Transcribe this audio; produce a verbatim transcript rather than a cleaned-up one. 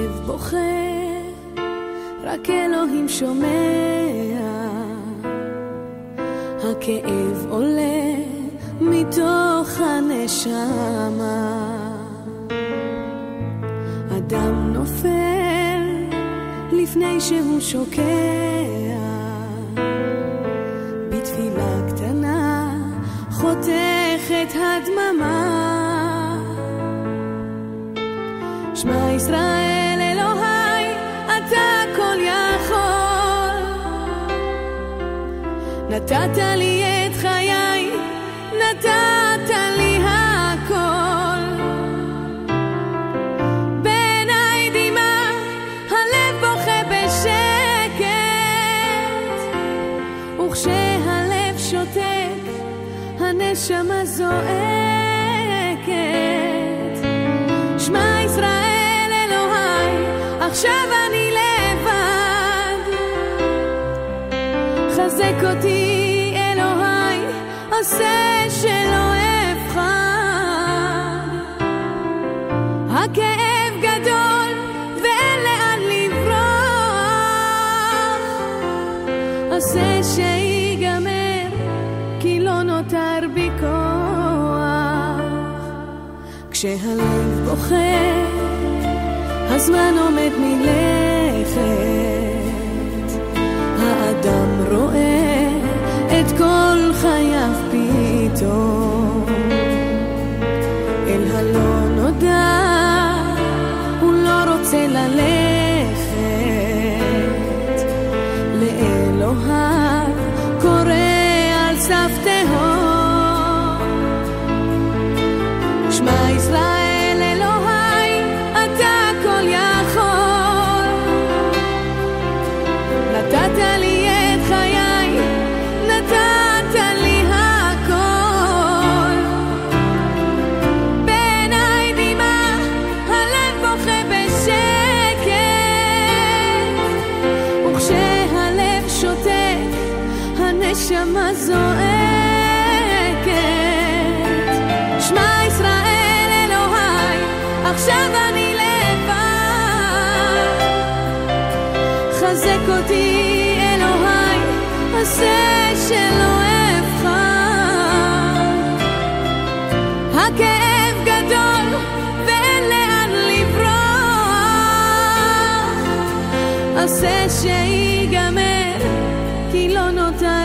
כשהלב בוכה רק אלוהים שומע, הכאב עולה מתוך הנשמה, אדם נופל לפני שהוא שוקע, בתפילה קטנה חותכת הדממה. שמע ישראל אלוהי אתה כל יכול, נתת לי את חיי, נתת לי הכל, בעיניי דמעה הלב בוכה בשקט, וכשהלב שותק הנשמה זועקת. שמע ישראל אלוהי עכשיו אני לבד, חזק אותי אלוהי עושה שלא אבחר, הכאב גדול ואין לאן לברוח, עושה שיגמר כי לא נותר בי כוח. כשהלב בוכה הזמן עומד מלכת, האדם רואה את כל חייו פתאום, אל הלא נודע הוא לא רוצה ללכת, לאלוהיו קורא על סף תהום. שמע ישראל אלוהי אתה כל יכול, נתת לי את חיי, נתת לי הכל, בעיניי דמעה הלב בוכה בשקט, וכשהלב שותק הנשמה זועקת. שמע ישראל אלוהי עכשיו אני לבד, חזק אותי אלוהי עושה שלא אבחר, הכאב גדול ואין לאן לברוח, עושה שיגמר כי לא נותר